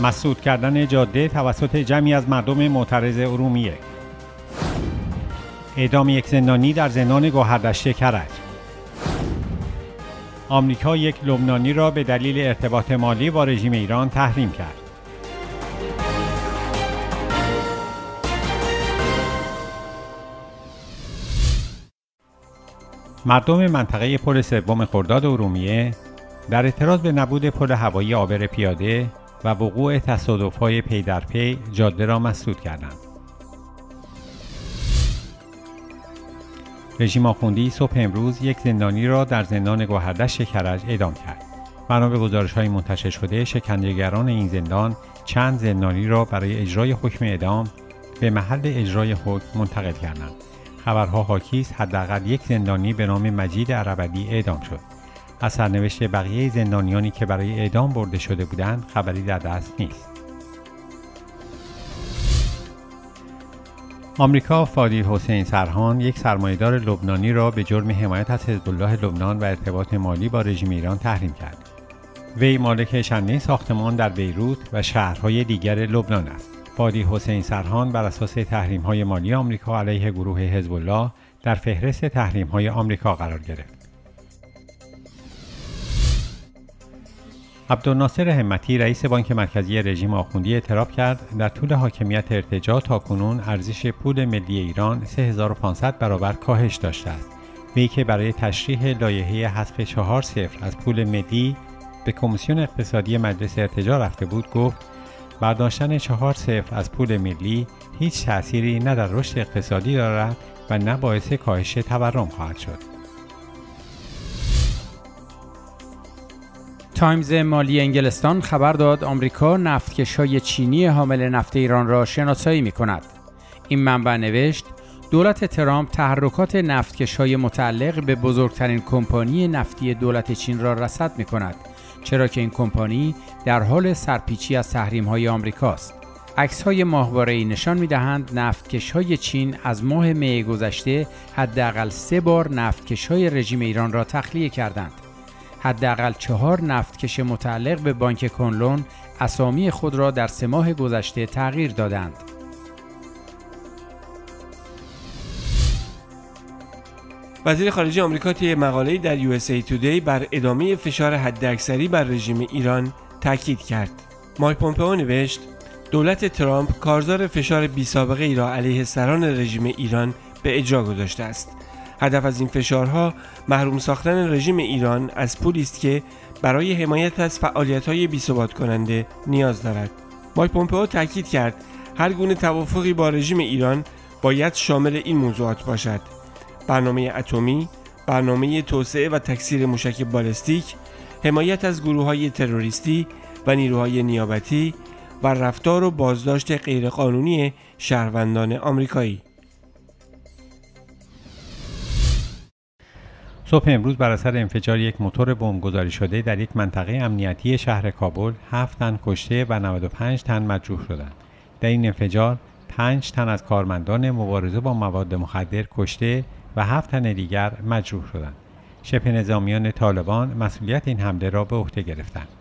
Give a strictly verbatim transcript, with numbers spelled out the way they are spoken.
مسدود کردن جاده توسط جمعی از مردم معترض ارومیه. اعدام یک زندانی در زندان گوهردشت کرج. آمریکا یک لبنانی را به دلیل ارتباط مالی با رژیم ایران تحریم کرد. مردم منطقه پل سوم خرداد ارومیه در اعتراض به نبود پل هوایی عابر پیاده و وقوع تصادف‌های پی در پی جاده را مسدود کردند. رژیم آخوندی صبح امروز یک زندانی را در زندان گوهردشت کرج اعدام کرد. بنا به گزارش‌های منتشر شده، شکنجهگران این زندان چند زندانی را برای اجرای حکم اعدام به محل اجرای حکم منتقل کردند. خبرها حاکی است حداقل یک زندانی به نام مجید عربدی اعدام شد. از سرنوشت بقیه زندانیانی که برای اعدام برده شده بودند خبری در دست نیست. آمریکا فادی حسین سرهان، یک سرمایه‌دار لبنانی را به جرم حمایت از حزب الله لبنان و ارتباط مالی با رژیم ایران تحریم کرد. وی مالک چندین ساختمان در بیروت و شهرهای دیگر لبنان است. فادی حسین سرهان بر اساس تحریم‌های مالی آمریکا علیه گروه حزب الله در فهرست تحریم‌های آمریکا قرار گرفت. عبدالناصر همتی، رئیس بانک مرکزی رژیم آخوندی، اعتراف کرد در طول حاکمیت ارتجاع تاکنون ارزش پول ملی ایران سه هزار و پانصد برابر کاهش داشته است. وی که برای تشریح لایحه حذف چهار صفر از پول ملی به کمیسیون اقتصادی مجلس ارتجاع رفته بود، گفت برداشتن چهار صفر از پول ملی هیچ تأثیری نه در رشد اقتصادی دارد و نه باعث کاهش تورم خواهد شد. تایمز مالی انگلستان خبر داد آمریکا نفتکش‌های چینی حامل نفت ایران را شناسایی می‌کند. این منبع نوشت دولت ترامپ تحرکات نفتکش‌های متعلق به بزرگترین کمپانی نفتی دولت چین را رصد می‌کند، چرا که این کمپانی در حال سرپیچی از تحریم‌های آمریکاست. عکس‌های ماهواره‌ای نشان می‌دهند نفتکش‌های چین از ماه می گذشته حداقل سه بار نفتکش‌های رژیم ایران را تخلیه کردند. حداقل چهار نفتکش متعلق به بانک کنلون اسامی خود را در سه ماه گذشته تغییر دادند. وزیر خارجه آمریکا طی مقاله‌ای در یو اس ای تودی بر ادامه فشار حداکثری بر رژیم ایران تاکید کرد. مایک پومپئو نوشت دولت ترامپ کارزار فشار بی‌سابقه ای را علیه سران رژیم ایران به اجرا گذاشته است. هدف از این فشارها محروم ساختن رژیم ایران از پولی است که برای حمایت از فعالیت‌های بی‌ثبات کننده نیاز دارد. مایک پومپئو تاکید کرد هر گونه توافقی با رژیم ایران باید شامل این موضوعات باشد: برنامه اتمی، برنامه توسعه و تکثیر موشک بالستیک، حمایت از گروه‌های تروریستی و نیروهای نیابتی و رفتار و بازداشت غیرقانونی شهروندان آمریکایی. صبح امروز بر اثر انفجار یک موتور بمب گذاری شده در یک منطقه امنیتی شهر کابل هفت تن کشته و نود و پنج تن مجروح شدند. در این انفجار پنج تن از کارمندان مبارزه با مواد مخدر کشته و هفت تن دیگر مجروح شدند. شبه نظامیان طالبان مسئولیت این حمله را به عهده گرفتند.